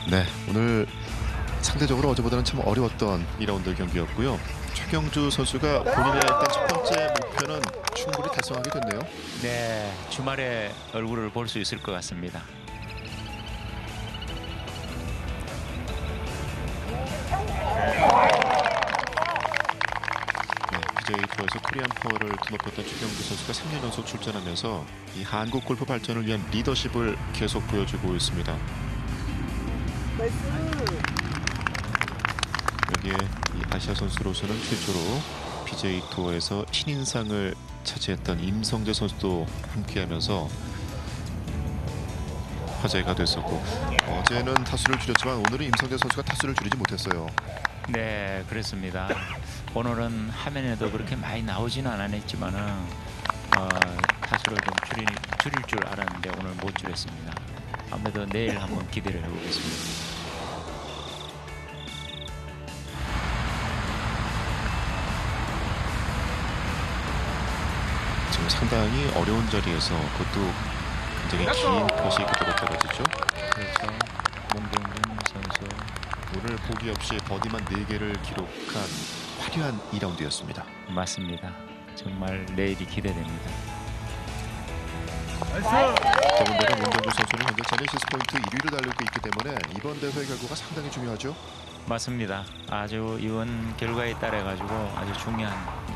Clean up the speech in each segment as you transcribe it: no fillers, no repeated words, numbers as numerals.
네, 오늘 상대적으로 어제보다는 참 어려웠던 2라운드 경기였고요. 최경주 선수가 본인의 일단 첫 번째 목표는 충분히 달성하게 됐네요. 네, 주말에 얼굴을 볼 수 있을 것 같습니다. 네, BJ 투어에서 코리안 파워를 드높였던 최경주 선수가 3년 연속 출전하면서 이 한국 골프 발전을 위한 리더십을 계속 보여주고 있습니다. 여기에 이 아시아 선수로서는 최초로 BJ 투어에서 신인상을 차지했던 임성재 선수도 함께하면서 화제가 됐었고, 어제는 타수를 줄였지만 오늘은 임성재 선수가 타수를 줄이지 못했어요. 네, 그렇습니다. 오늘은 화면에도 그렇게 많이 나오지는 않았지만은 타수를 좀 줄일 줄 알았는데 오늘 못 줄였습니다. 아무래도 내일 한번 기대를 해보겠습니다. 지금 상당히 어려운 자리에서 그것도 굉장히 긴 컷이 그대로 떨어지죠. 그렇죠. 문경준 선수 오늘 보기 없이 버디만 4개를 기록한 화려한 2라운드였습니다. 맞습니다. 정말 내일이 기대됩니다. 더군다나 문경준 선수는 현재 제네시스 포인트 1위를 달리고 있기 때문에 이번 대회 결과가 상당히 중요하죠. 맞습니다. 아주 이번 결과에 따라 가지고 아주 중요한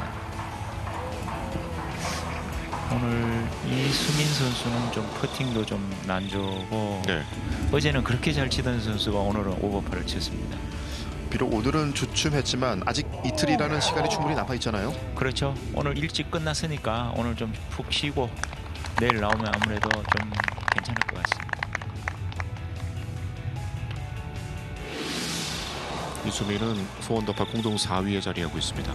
오늘 이수민 선수는 좀 퍼팅도 좀 난조고 네. 어제는 그렇게 잘 치던 선수가 오늘은 오버파를 쳤습니다. 비록 오늘은 주춤했지만 아직 이틀이라는 시간이 충분히 남아 있잖아요. 그렇죠. 오늘 일찍 끝났으니까 오늘 좀 푹 쉬고 내일 나오면 아무래도 좀 괜찮을 것 같습니다. 이수민은 4언더파 공동 4위에 자리하고 있습니다.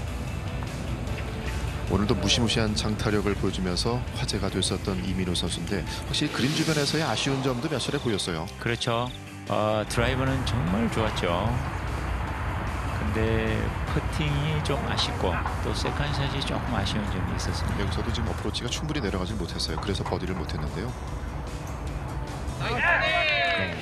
오늘도 무시무시한 장타력을 보여주면서 화제가 됐었던 이민호 선수인데 확실히 그린 주변에서의 아쉬운 점도 몇 차례 보였어요. 그렇죠. 드라이버는 정말 좋았죠. 근데 퍼팅이 좀 아쉽고 또 세컨샷이 조금 아쉬운 점이 있었습니다. 여기서도 지금 어프로치가 충분히 내려가지 못했어요. 그래서 버디를 못했는데요. 네.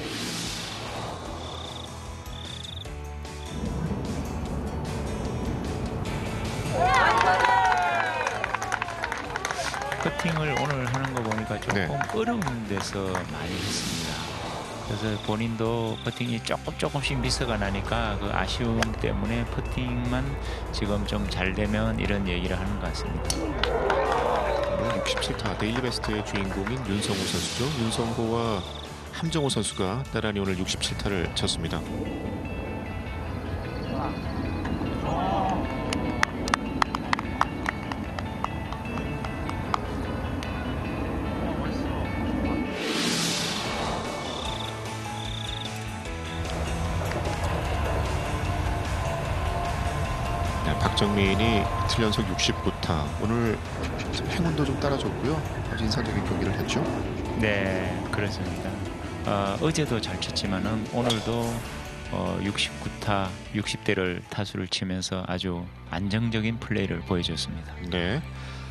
퍼팅을 오늘 하는 거 보니까 조금 네. 어려운 데서 많이 했습니다. 그래서 본인도 퍼팅이 조금씩 미스가 나니까 그 아쉬움 때문에 퍼팅만 지금 좀 잘 되면 이런 얘기를 하는 것 같습니다. 오늘 67타 데일리 베스트의 주인공인 윤성호 선수죠. 윤성호와 함정호 선수가 나란히 오늘 67타를 쳤습니다. 네, 박정민이 이틀 연속 69타. 오늘 행운도 좀 따라줬고요. 아주 인상적인 경기를 했죠. 네, 그렇습니다. 어제도 잘 쳤지만은 오늘도 69타, 60대를 타수를 치면서 아주 안정적인 플레이를 보여줬습니다. 네.